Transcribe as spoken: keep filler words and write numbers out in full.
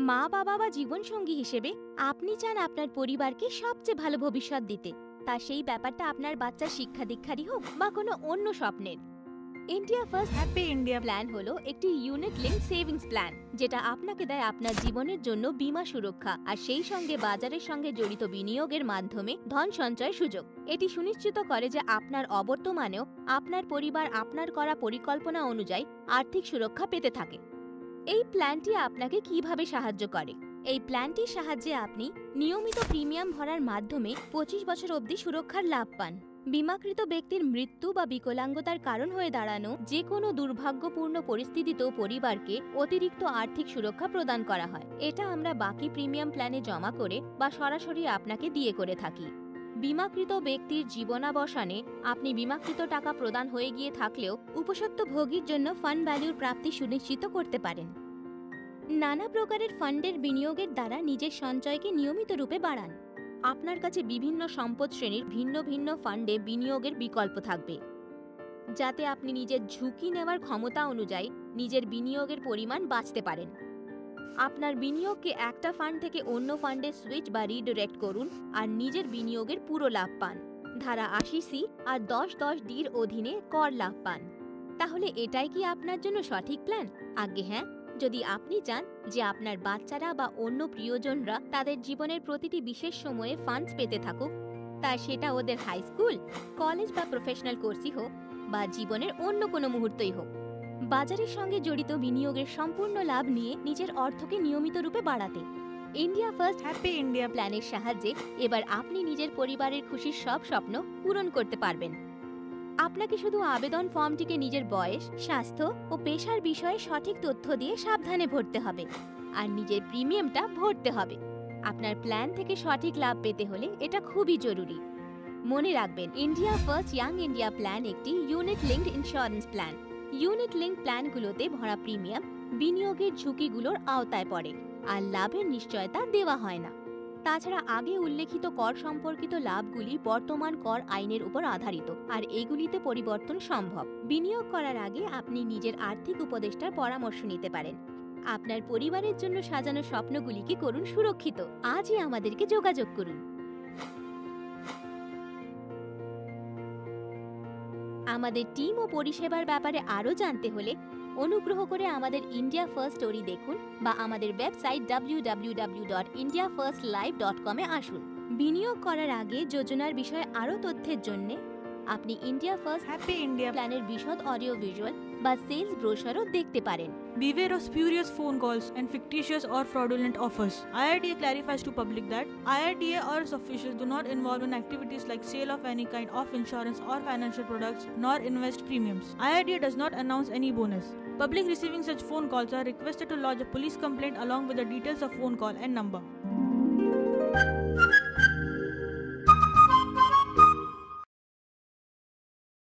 মা বাবা বা জীবনসঙ্গী হিসেবে আপনি চান আপনার পরিবারকে সবচেয়ে ভালো ভবিষ্যৎ দিতে, তা সেই ব্যাপারটা আপনার বাচ্চার শিক্ষা দীক্ষারই হোক বা কোনো অন্য স্বপ্নের। India first happy India plan হলো একটি ইউনিট লিঙ্ক সেভিংস প্ল্যান, যেটা আপনাকে দেয় আপনার জীবনের জন্য বীমা সুরক্ষা আর সেই সঙ্গে বাজারের সঙ্গে জড়িত বিনিয়োগের মাধ্যমে ধন সঞ্চয়ের সুযোগ। এটি সুনিশ্চিত করে যে আপনার অবর্তমানেও আপনার পরিবার আপনার করা পরিকল্পনা অনুযায়ী আর্থিক সুরক্ষা পেতে থাকে। এই প্ল্যানটি আপনাকে কিভাবে সাহায্য করে? এই প্ল্যানটির সাহায্যে আপনি নিয়মিত প্রিমিয়াম ভরার মাধ্যমে পঁচিশ বছর অবধি সুরক্ষার লাভ পান। বীমাকৃত ব্যক্তির মৃত্যু বা বিকলাঙ্গতার কারণ হয়ে দাঁড়ানো যে কোনো দুর্ভাগ্যপূর্ণ পরিস্থিতিতেও পরিবারকে অতিরিক্ত আর্থিক সুরক্ষা প্রদান করা হয়। এটা আমরা বাকি প্রিমিয়াম প্ল্যানে জমা করে বা সরাসরি আপনাকে দিয়ে করে থাকি। বীমাকৃত ব্যক্তির জীবনাবসানে আপনি বীমাকৃত টাকা প্রদান হয়ে গিয়ে থাকলেও উপসত্ত্বভোগীর জন্য ফান্ড ভ্যালুর প্রাপ্তি সুনিশ্চিত করতে পারেন। নানা প্রকারের ফান্ডের বিনিয়োগের দ্বারা নিজের সঞ্চয়কে নিয়মিত রূপে বাড়ান। আপনার কাছে বিভিন্ন সম্পদ শ্রেণীর ভিন্ন ভিন্ন ফান্ডে বিনিয়োগের বিকল্প থাকবে, যাতে আপনি নিজের ঝুঁকি নেওয়ার ক্ষমতা অনুযায়ী নিজের বিনিয়োগের পরিমাণ বাঁচতে পারেন। আপনার বিনিয়োগকে একটা ফান্ড থেকে অন্য ফান্ডে সুইচ বা রিডিরেক্ট করুন আর নিজের বিনিয়োগের পুরো লাভ পান। ধারা আশি সি আর দশ দশ ডির অধীনে কর লাভ পান। তাহলে এটাই কি আপনার জন্য সঠিক প্ল্যান? আজ্ঞে হ্যাঁ, যদি আপনি চান যে আপনার বাচ্চারা বা অন্য প্রিয়জনরা তাদের জীবনের প্রতিটি বিশেষ সময়ে ফান্ডস পেতে থাকুক, তা সেটা ওদের হাই স্কুল, কলেজ বা প্রফেশনাল কোর্সই হোক বা জীবনের অন্য কোনো মুহূর্তই হোক। বাজারের সঙ্গে জড়িত বিনিয়োগের সম্পূর্ণ লাভ নিয়ে নিজের অর্থকে নিয়মিত রূপে বাড়াতে ইন্ডিয়া ফার্স্ট হ্যাপি ইন্ডিয়া প্ল্যানের সাহায্যে এবার আপনি নিজের পরিবারের খুশির সব স্বপ্ন পূরণ করতে পারবেন। আপনাকে শুধু আবেদন ফর্মটিকে নিজের বয়স, স্বাস্থ্য ও পেশার বিষয়ে সঠিক তথ্য দিয়ে সাবধানে ভরতে হবে আর নিজের প্রিমিয়ামটা ভরতে হবে। আপনার প্ল্যান থেকে সঠিক লাভ পেতে হলে এটা খুবই জরুরি। মনে রাখবেন, India first young India plan একটি unit linked insurance plan. Unit link প্ল্যানগুলোতে ভরা প্রিমিয়াম বিনিয়োগের ঝুঁকিগুলোর আওতায় পড়ে আর লাভের নিশ্চয়তা দেওয়া হয় না। তাছাড়া আগে উল্লেখিত কর সম্পর্কিত লাভগুলি বর্তমান কর আইনের উপর আধারিত আর এগুলিতে পরিবর্তন সম্ভব। বিনিয়োগ করার আগে আপনি নিজের আর্থিক উপদেষ্টার পরামর্শ নিতে পারেন। আপনার পরিবারের জন্য সাজানো স্বপ্নগুলিকে করুন সুরক্ষিত। আজই আমাদেরকে যোগাযোগ করুন। আমাদের টিম ও পরিষেবার ব্যাপারে আরও জানতে হলে অনুগ্রহ করে আমাদের ইন্ডিয়া ফার্স্ট স্টোরি দেখুন বা আমাদের website W W W dot India first live dot com এ আসুন। বিনিয়োগ করার আগে যোজনার বিষয়ে আরও তথ্যের জন্য আপনি ইন্ডিয়া ফার্স্ট হ্যাপি ইন্ডিয়া প্ল্যানের বিশদ অডিও ভিজুয়াল বা সেলস ব্রোশারও দেখতে পারেন। Beware of spurious phone calls and fictitious or fraudulent offers. I R D A clarifies to public that I R D A or its officials do not involve in activities like sale of any kind of insurance or financial products, nor invest premiums. I R D A does not announce any bonus. Public receiving such phone calls are requested to lodge a police complaint along with the details of phone call and number.